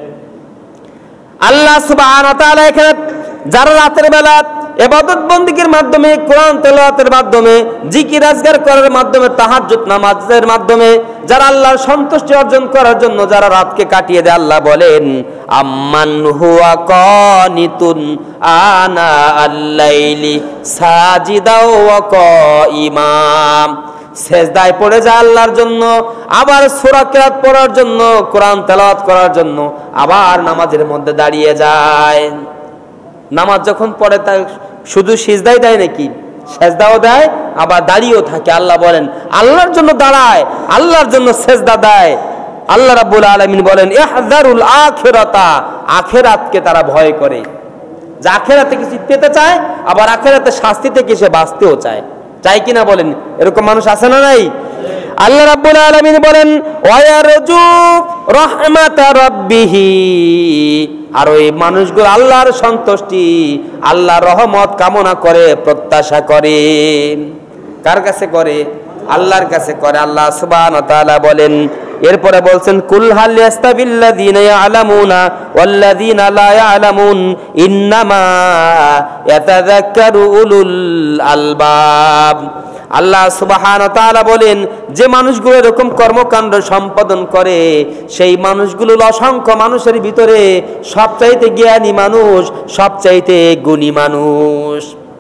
আল্লাহ সুবহানাহু ওয়া তাআলা এখানে যারা রাতের বেলা ইবাদত বন্দেগীর মাধ্যমে, কোরআন তেলাওয়াতের মাধ্যমে, জিকির আজকার করার মাধ্যমে, তাহাজ্জুদ নামাজের মাধ্যমে যারা আল্লাহর সন্তুষ্টি অর্জন করার জন্য যারা রাতকে কাটিয়ে দেয়, আল্লাহ বলেন, আম্মান হুয়া কানিতুন আনা আল-লাইলি সাজিদাও ওয়া কাইমা, সেজদায় পড়ে যায় আল্লাহর জন্য, আবার সূরা কিরাত পড়ার জন্য, কোরআন তেলাওয়াত করার জন্য, আবার নামাজের মধ্যে দাঁড়িয়ে যায়। নামাজ যখন পড়ে তা শুধু সিজদাই দেয় নাকি? সেজদাও দেয়, আবার দাঁড়িয়েও থাকে। আল্লাহ বলেন আল্লাহর জন্য দাঁড়ায়, আল্লাহর জন্য সেজদা দেয়। আল্লাহ রাব্বুল আলামিন বলেন, ইহযারুল আখিরাতা, আখিরাতকে তারা ভয় করে। যে আখিরাতে কিছু পেতে চায়, আবার আখিরাতে শাস্তি থেকে সে বাঁচতেও চায়। চাই কিনা বলেন? এরকম মানুষ আছে না নাই? আল্লাহ রাব্বুল আলামিন বলেন, ওয়া ইয়ারজু রাহমাতা রাব্বিহি, আর ওই মানুষগুলো আল্লাহর সন্তুষ্টি, আল্লাহর রহমত কামনা করে, প্রত্যাশা করে। কার কাছে করে? আল্লাহর কাছে করে। আল্লাহ সুবহানাহু ওয়া তাআলা বলেন, এরপরে বলছেন, কুল হাল ইয়াস্তাবিল্লাযীনা ইয়ালামুনা ওয়াল্লাযীনা লা ইয়ালামুন ইন্নামা ইয়াতাযাক্কারু উলুল আলবাব। আল্লাহ সুবহানাহু ওয়া তাআলা বলেন, যে মানুষগুলো এরকম কর্মকাণ্ড সম্পাদন করে, সেই মানুষগুলো অসংখ্য মানুষের ভিতরে সবচাইতে জ্ঞানী মানুষ, সবচাইতে গুণী মানুষ।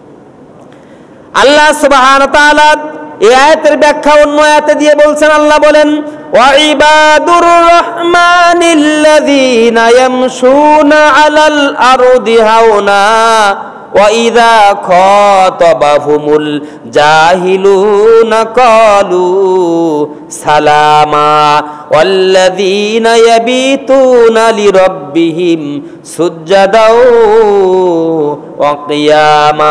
আল্লাহ সুবহানাহু ওয়া তাআলা এই আয়াতের ব্যাখ্যা অন্য আয়াতে দিয়ে বলছেন। আল্লাহ বলেন, ওয়া ইবাদুর রাহমানিল্লাযীনা ইয়ামশুনা আলাল আরদি হাওনা ওয়া ইযা খাতাবাহুমুল জাহিলুনা ক্বালু সালামা ওয়াল্লাযীনা ইয়াবিতুনা লিরাব্বিহিম সুজদাও ওয়া কিয়ামা।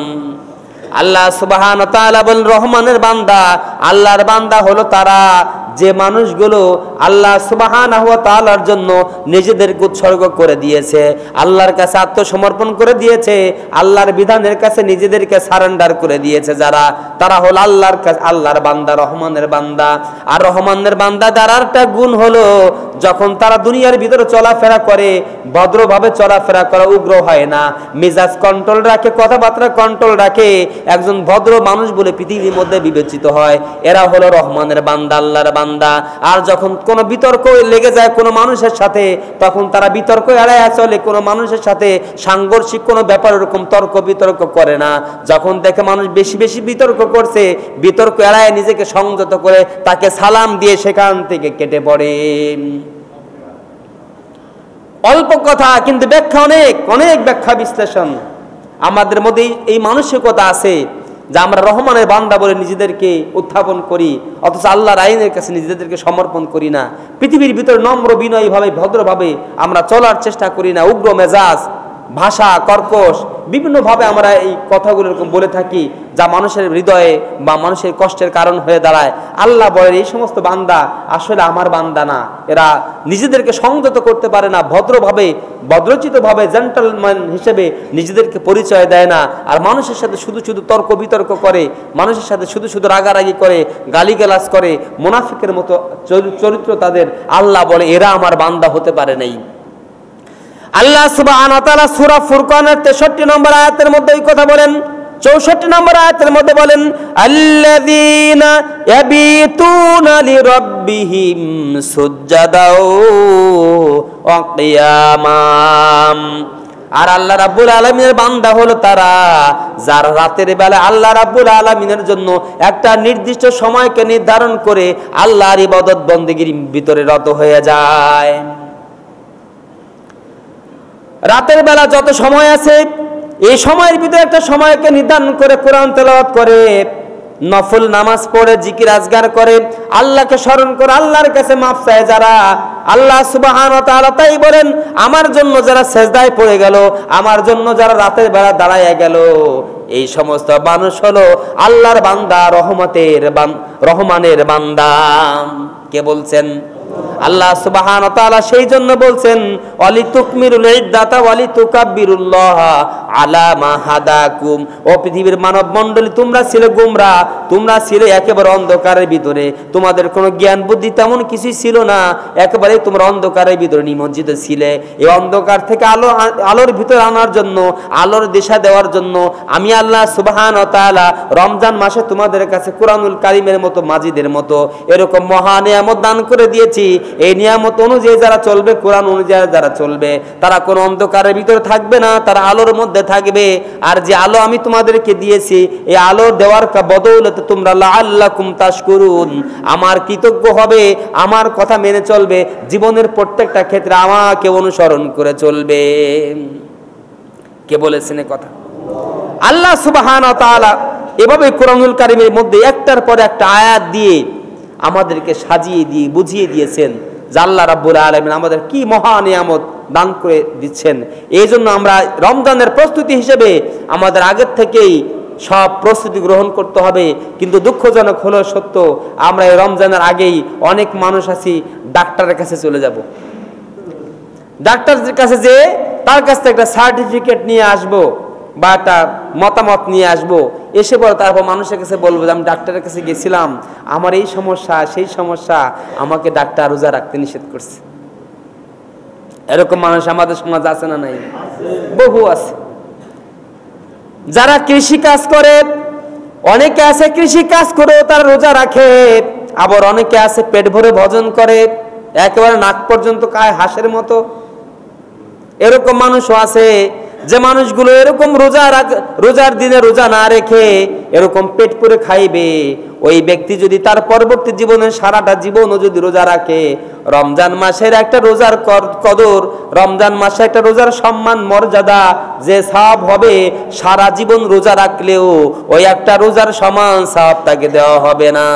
আল্লাহ সুবহানাহু ওয়া তাআলা বলেন, রহমানের বান্দা, আল্লাহর বান্দা হলো তারা যে মানুষগুলো আল্লাহ সুবহানাহু ওয়া তাআলার জন্য নিজেদেরকে উৎসর্গ করে দিয়েছে, আল্লাহর কাছে আত্মসমর্পণ করে দিয়েছে, আল্লাহর বিধানের কাছে নিজেদেরকে সারেন্ডার করে দিয়েছে যারা, তারা হলো আল্লাহর কাছে আল্লাহর বান্দা, রহমানের বান্দা। আর রহমানের বান্দা তার একটা গুণ হলো যখন তারা দুনিয়ার ভিতরে চলাফেরা করে ভদ্রভাবে চলাফেরা করে, উগ্র হয় না, মেজাজ কন্ট্রোল রাখে, কথাবার্তা কন্ট্রোল রাখে, একজন ভদ্র মানুষ বলে পৃথিবীর মধ্যে বিবেচিত হয়। এরা হলো রহমানের বান্দা, আল্লাহর বান্দা। আর যখন কোনো বিতর্ক লেগে যায় কোনো মানুষের সাথে, তখন তারা বিতর্ক এড়ায় চলে, কোনো মানুষের সাথে সাংঘর্ষিক কোনো ব্যাপার এরকম তর্ক বিতর্ক করে না। যখন দেখে মানুষ বেশি বেশি বিতর্ক করছে, বিতর্ক এড়ায় নিজেকে সংযত করে তাকে সালাম দিয়ে সেখান থেকে কেটে পড়ে। অল্প কথা কিন্তু ব্যাখ্যা অনেক, অনেক ব্যাখ্যা বিশ্লেষণ। আমাদের মধ্যে এই মানসিকতা আছে যে আমরা রহমানের বান্দা বলে নিজেদেরকে উত্থাপন করি, অথচ আল্লাহর আইনের কাছে নিজেদেরকে সমর্পণ করি না। পৃথিবীর ভিতরে নম্র বিনয়ীভাবে ভদ্রভাবে আমরা চলার চেষ্টা করি না। উগ্র মেজাজ, ভাষা কর্কশ, বিভিন্নভাবে আমরা এই কথাগুলো এরকম বলে থাকি যা মানুষের হৃদয়ে বা মানুষের কষ্টের কারণ হয়ে দাঁড়ায়। আল্লাহ বলেন এই সমস্ত বান্দা আসলে আমার বান্দা না, এরা নিজেদেরকে সংযত করতে পারে না, ভদ্রভাবে ভদ্রচিতভাবে জেন্টলম্যান হিসেবে নিজেদেরকে পরিচয় দেয় না, আর মানুষের সাথে শুধু শুধু তর্ক বিতর্ক করে, মানুষের সাথে শুধু শুধু রাগারাগি করে, গালিগালাজ করে, মুনাফিকের মতো চরিত্র তাদের। আল্লাহ বলে এরা আমার বান্দা হতে পারে নাই। আল্লাহ সুবহানাহু ওয়া তাআলা সূরা ফুরকানের তেষট্টি নম্বর আয়াতের মধ্যে এই কথা বলেন, চৌষট্টি নম্বর আয়াতের মধ্যে বলেন আল্লাযীনা ইয়াবিতুনা লিরাব্বিহিম সুজদাও ওয়া কিয়ামাম। আর আল্লাহ রাব্বুল আলামিনের বান্দা হলো তারা যারা রাতের বেলা আল্লাহ রাব্বুল আলামিনের জন্য একটা নির্দিষ্ট সময়কে নির্ধারণ করে আল্লাহর ইবাদত বন্দেগীর ভিতরে রত হয়ে যায়। রাতের বেলা যত সময় আছে এই সময়ের ভিতরে একটা সময়কে নির্ধারণ করে কোরআন তেলাওয়াত করে, নফল নামাজ পড়ে, জিকির আজগার করে, আল্লাহকে স্মরণ করে, আল্লাহর কাছে মাফ চায় যারা, আল্লাহ সুবহানাহু ওয়া তাআলা তাই বলেন আমার জন্য যারা সেজদায় পড়ে গেল, আমার জন্য যারা রাতের বেলা দাঁড়ায় গেল, এই সমস্ত মানুষ হলো আল্লাহর বান্দা, রহমতের রহমানের বান্দা। কে বলছেন? আল্লাহ সুবহানাহু ওয়া তাআলা সেই জন্য বলছেন ওয়ালিতুকমিলুল ইদ্দাতা ওয়ালিতুকাব্বিরুল্লাহ আলা মা হাদাকুম। ও পৃথিবীর মানব মণ্ডলী, তোমরা ছিলে গোমরাহ, তোমরা ছিলে একেবারে অন্ধকারের ভিতরে, তোমাদের কোনো জ্ঞান বুদ্ধি তেমন কিছুই ছিল না, একেবারে তোমরা অন্ধকারের ভিতরে নিমজ্জিত ছিলে। এই অন্ধকার থেকে আলো আলোর ভিতরে আনার জন্য, আলোর দিশা দেওয়ার জন্য আমি আল্লাহ সুবহানাহু ওয়া তাআলা রমজান মাসে তোমাদের কাছে কুরআনুল কারীমের মতো, মাজিদের মতো এরকম মহা নিয়ামত দান করে দিয়েছি। এই নিয়ামত অনুযায়ী যারা চলবে, কোরআন অনুযায়ী যারা চলবে, তারা কোনো অন্ধকারের ভিতরে থাকবে না, তারা আলোর মধ্যে থাকবে। আর যে আলো আমি তোমাদেরকে দিয়েছি, এই আলো দেওয়ার বদৌলতে তোমরা লাআল্লাকুম তাশকুরুন, আমার কৃতজ্ঞ হবে, আমার কথা মেনে চলবে, জীবনের প্রত্যেকটা ক্ষেত্রে আমাকে অনুসরণ করে চলবে। কে বলেছেন এই কথা? আল্লাহ সুবহানাহু ওয়া তাআলা এভাবে কোরআনুল কারীমের মধ্যে একটার পর একটা আয়াত দিয়ে আমাদেরকে সাজিয়ে দিয়ে বুঝিয়ে দিয়েছেন যে আল্লাহ রাব্বুল আলামিন আমাদের কি মহা নিয়ামত দান করে দিচ্ছেন। এই জন্য আমরা রমজানের প্রস্তুতি হিসেবে আমাদের আগের থেকেই সব প্রস্তুতি গ্রহণ করতে হবে। কিন্তু দুঃখজনক হলো সত্য, আমরা এই রমজানের আগেই অনেক মানুষ আছি ডাক্তারের কাছে চলে যাব, ডাক্তারের কাছে যে তার কাছ থেকে একটা সার্টিফিকেট নিয়ে আসবো বা একটা মতামত নিয়ে আসবো, এসে পরে তারপর মানুষের কাছে বলবো যে আমি ডাক্তারের কাছে গেছিলাম, আমার এই সমস্যা সেই সমস্যা, আমাকে ডাক্তার রোজা রাখতে নিষেধ করছে। এরকম মানুষ আমাদের সমাজে আছে না নাই? বহু আছে। যারা কৃষি কাজ করে, অনেকে আছে কৃষি কাজ করে তারা রোজা রাখে, আবার অনেকে আছে পেট ভরে ভোজন করে, একেবারে নাক পর্যন্ত খায় হাঁসের মতো। এরকম মানুষও আছে যে মানুষগুলো এরকম রোজা রোজার দিনে রোজা না রেখে এরকম পেট পুরে খাইবে, ওই ব্যক্তি যদি তার পরবর্তী জীবনে সারাটা জীবনও যদি রোজা রাখে, রমজান মাসের একটা রোজার কদর, রমজান মাসে একটা রোজার সম্মান মর্যাদা যে সওয়াব হবে, সারা জীবন রোজা রাখলেও ওই একটা রোজার সমান সওয়াব তাকে দেওয়া হবে না।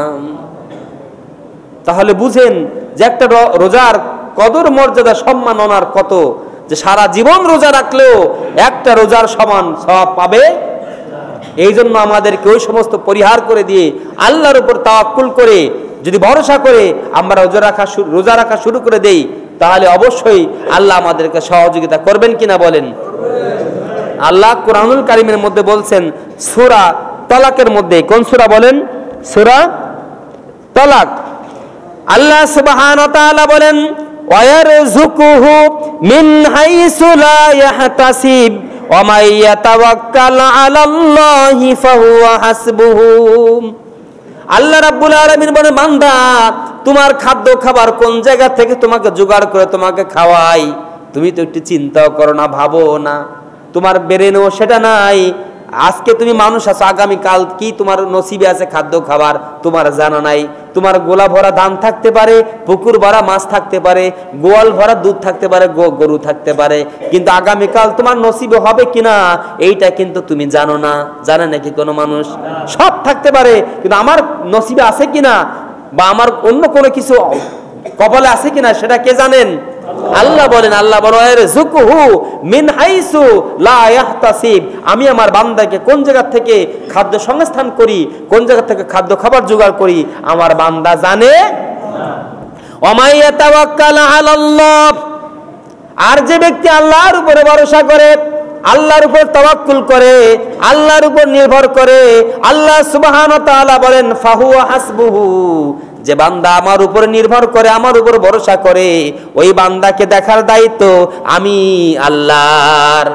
তাহলে বুঝেন যে একটা রোজার কদর মর্যাদা সম্মান ওনার কত, যে সারা জীবন রোজা রাখলেও একটা রোজার সমান সওয়াব পাবে। এই জন্য আমাদেরকে ওই সমস্ত পরিহার করে দিয়ে আল্লাহর উপর তাওয়াক্কুল করে যদি ভরসা করে আমরা রোজা রাখা রোজা রাখা শুরু করে দেই, তাহলে অবশ্যই আল্লাহ আমাদেরকে সহযোগিতা করবেন কিনা বলেন। আল্লাহ কুরআনুল কারীমের মধ্যে বলছেন সূরা তালাকের মধ্যে, কোন সূরা বলেন? সূরা তালাক। আল্লাহ সুবহানাহু ওয়া তাআলা বলেন ওয়ায়ারযুকুহু মিন হাইসু লা ইয়াহতাসিব ওয়া মান ইয়াতাওয়াক্কাল আলাল্লাহি ফাহুয়া হাসবুহু। আল্লাহ রাব্বুল আলামিন বলেন, বান্দা তোমার খাদ্য খাবার কোন জায়গা থেকে তোমাকে জোগাড় করে তোমাকে খাওয়াই, তুমি তো একটু চিন্তাও করো না, ভাবো না, তোমার ব্রেনেও সেটা নাই। আজকে তুমি মানুষ আছো, আগামীকাল কি তোমার নসিবে আছে খাদ্য খাবার তোমার জানা নাই। তোমার গোলা ভরা ধান থাকতে পারে, পুকুর ভরা মাছ থাকতে পারে, গোয়াল ভরা দুধ থাকতে পারে, গরু থাকতে পারে, কিন্তু আগামীকাল তোমার নসিবে হবে কিনা এইটা কিন্তু তুমি জানো না। জানে নাকি কোনো মানুষ? সব থাকতে পারে, কিন্তু আমার নসিবে আছে কিনা বা আমার অন্য কোনো কিছু কপালে আছে কিনা সেটা কে জানেন? আল্লাহ বলেন। আল্লাহ বলেন যুকহু মিন হাইসু লা ইয়াহতাসিব, আমি আমার বান্দাকে কোন জায়গা থেকে খাদ্য সংস্থান করি, কোন জায়গা থেকে খাদ্য খাবার জোগাড় করি আমার বান্দা জানে না। ওয়া মান ইয়াতাওয়াক্কাল আলাল্লাহ, আর যে ব্যক্তি আল্লাহর উপরে ভরসা করে, আল্লাহর উপর তাওয়াক্কুল করে, আল্লাহর উপর নির্ভর করে, আল্লাহ সুবহানাহু ওয়া তাআলা বলেন ফাহুয়া হাসবুহু, যে বান্দা আমার উপরে নির্ভর করে, আমার উপর ভরসা করে, ওই বান্দাকে দেখার দায়িত্ব আমি আল্লাহর।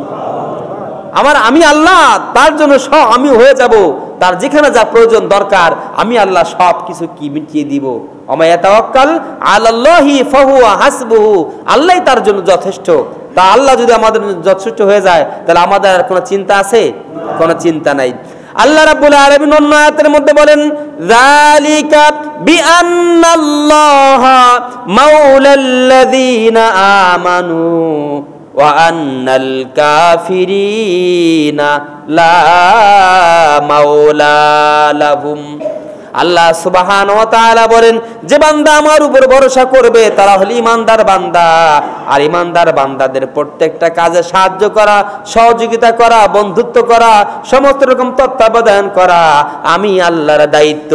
আমার আমি আল্লাহ তার জন্য সব আমি হয়ে যাব, তার যেখানে যা প্রয়োজন দরকার আমি আল্লাহ সব কিছু কি মিটিয়ে দিব। ওয়া ইয়াতাওয়াক্কাল আলাল্লাহি ফাহুয়া হাসবুহু, আল্লাহই তার জন্য যথেষ্ট। তা আল্লাহ যদি আমাদের যথেষ্ট হয়ে যায় তাহলে আমাদের আর কোনো চিন্তা আছে? কোনো চিন্তা নাই। আল্লাহ রাব্বুল আলামিন অন্য আয়াতের মধ্যে বলেন যালিকা বিআন্নাল্লাহা মাওলাল্লাযীনা আমানু ওয়া আন্নাল কাফিরিনা লা মাওলা লাহুম। আল্লাহ সুবহানাহু ওয়া তাআলা বলেন যে বান্দা আমার উপর ভরসা করবে তারা হলো ঈমানদার বান্দা, আর ঈমানদার বান্দাদের প্রত্যেকটা কাজে সাহায্য করা, সহযোগিতা করা, বন্ধুত্ব করা, সমস্ত রকম তত্ত্বাবধান করা আমি আল্লাহর দায়িত্ব।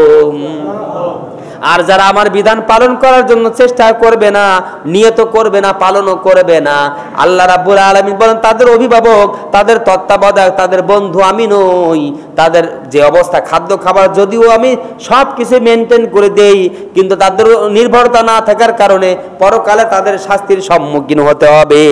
আর যারা আমার বিধান পালন করার জন্য চেষ্টা করবে না, নিয়ত করবে না, পালনও করবে না, আল্লাহ রাব্বুল আলামিন বলেন তাদের অভিভাবক, তাদের তত্ত্বাবধায়ক, তাদের বন্ধু আমি নই। তাদের যে অবস্থা খাদ্য খাবার যদিও আমি সব কিছু মেনটেন করে দেই, কিন্তু তাদের নির্ভরতা না থাকার কারণে পরকালে তাদের শাস্তির সম্মুখীন হতে হবে।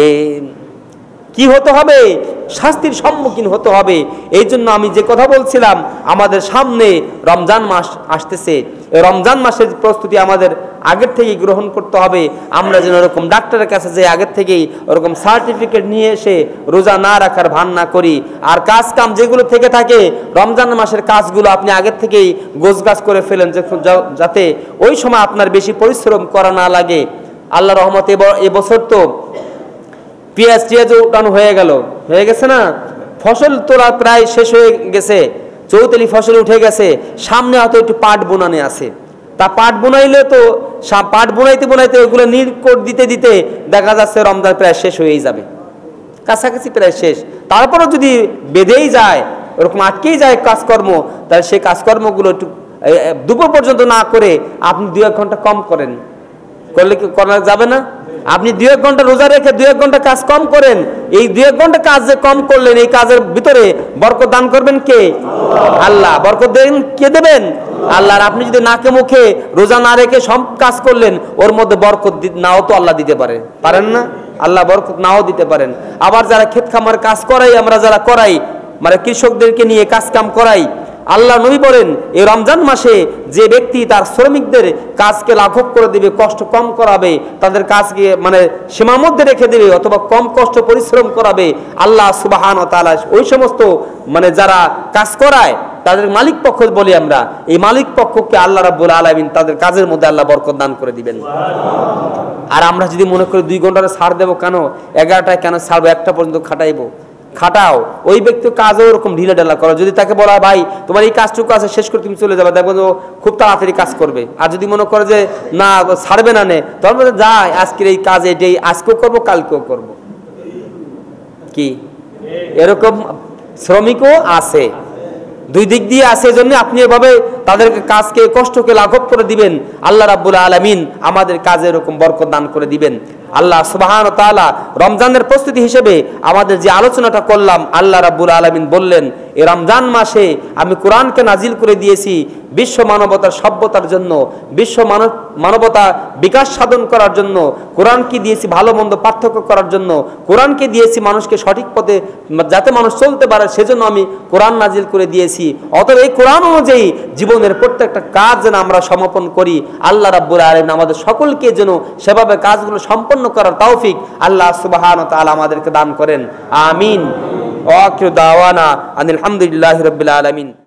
কি হতে হবে? শাস্তির সম্মুখীন হতে হবে। এই জন্য আমি যে কথা বলছিলাম, আমাদের সামনে রমজান মাস আসতেছে, রমজান মাসের প্রস্তুতি আমাদের আগের থেকেই গ্রহণ করতে হবে। আমরা যেন ওরকম ডাক্তারের কাছে যে আগের থেকেই ওরকম সার্টিফিকেট নিয়ে এসে রোজা না রাখার ভান না করি। আর কাজ কাম যেগুলো থেকে থাকে রমজান মাসের কাজগুলো আপনি আগের থেকেই গোছগাছ করে ফেলেন, যাতে ওই সময় আপনার বেশি পরিশ্রম করা না লাগে। আল্লাহ রহমতে এবছর তো পেঁয়াজ টিয়াজ উঠানো হয়ে গেল, হয়ে গেছে না, ফসল তোলা প্রায় শেষ হয়ে গেছে, চৌতালি ফসল উঠে গেছে, সামনে হয়তো একটু পাট বোনানে আছে। তা পাট বোনাইলে তো পাট বোনাইতে বোনাইতে ওইগুলো নির্কট দিতে দিতে দেখা যাচ্ছে রমজান প্রায় শেষ হয়েই যাবে, কাছাকাছি প্রায় শেষ। তারপরও যদি বেঁধেই যায়, ওরকম আটকেই যায় কাজকর্ম, তাহলে সেই কাজকর্মগুলো একটু দুপুর পর্যন্ত না করে আপনি দু এক ঘন্টা কম করেন, করলে কি করা যাবে না? আপনি দুই এক ঘন্টা রোজা রেখে দুই এক ঘন্টা কাজ কম করেন। এই দুই এক ঘন্টা কাজ যে কম করলেন, এই কাজের ভিতরে বরকত দান করবেন কে? আল্লাহ। বরকত দেন কে? দেবেন আল্লাহ। আর আপনি যদি নাকে মুখে রোজা না রেখে সব কাজ করলেন, ওর মধ্যে বরকত নাও তো আল্লাহ দিতে পারে, পারেন না? আল্লাহ বরকত নাও দিতে পারেন। আবার যারা ক্ষেত খামার কাজ করাই, আমরা যারা করাই, মানে কৃষকদেরকে নিয়ে কাজ কাম করাই, আল্লাহ নবী বলেন এই রমজান মাসে যে ব্যক্তি তার শ্রমিকদের কাজকে লাঘব করে দিবে, কষ্ট কম করাবে, তাদের কাজকে মানে সীমার মধ্যে রেখে দেবে অথবা কম কষ্ট পরিশ্রম করাবে, আল্লাহ সুবহানাহু ওয়া তাআলা ওই সমস্ত মানে যারা কাজ করায় তাদের মালিক পক্ষ বলি আমরা, এই মালিক পক্ষকে আল্লাহ রাব্বুল আলামিন তাদের কাজের মধ্যে আল্লাহ বরকত দান করে দিবেন। আর আমরা যদি মনে করি দুই ঘন্টার ছাড় দেবো, কেন এগারোটায় কেন ছাড়বো, একটা পর্যন্ত খাটাইবো, খাটাও। ওই ব্যক্তির কাজও ওরকম ঢিলা ঢালা করো। যদি তাকে বলা ভাই তোমার এই কাজটুকু আছে শেষ করে তুমি চলে যাবে, দেখবো খুব তাড়াতাড়ি কাজ করবে। আর যদি মনে করে যে না ছাড়বে না নে, তখন বলতে যাই আজকের এই কাজ এটাই আজকেও করবো কালকেও করবো। কি এরকম শ্রমিকও আছে, দুই দিক দিয়ে আছে, জন্য আপনি এভাবে তাদেরকে কাজকে কষ্টকে লাঘব করে দিবেন। আল্লাহ রাব্বুল আলামিন আমাদের কাজে এরকম বরকত দান করে দিবেন। আল্লাহ সুবহানাহু ওয়া তাআলা রমজানের প্রস্তুতি হিসেবে আমাদের যে আলোচনাটা করলাম, আল্লাহ রাব্বুল আলামিন বললেন এই রমজান মাসে আমি কোরআনকে নাজিল করে দিয়েছি বিশ্ব মানবতার সভ্যতার জন্য, বিশ্ব মানব মানবতা বিকাশ সাধন করার জন্য। কোরআনকে দিয়েছি ভালো মন্দ পার্থক্য করার জন্য। কোরআনকে দিয়েছি মানুষকে সঠিক পথে যাতে মানুষ চলতে পারে সেজন্য আমি কোরআন নাজিল করে দিয়েছি। অতএব এই কোরআন অনুযায়ী জীবনের প্রত্যেকটা কাজ যেন আমরা সমাপন করি। আল্লাহ রাব্বুল আলামিন আমাদের সকলকে যেন সেভাবে কাজগুলো সম্পন্ন করার তৌফিক আল্লাহ সুবহানাহু ওয়া তাআলা আমাদেরকে দান করেন। আমিন। ওয়া আখিরু দাওয়ানা আনিল হামদুলিল্লাহি রাব্বিল আলামিন।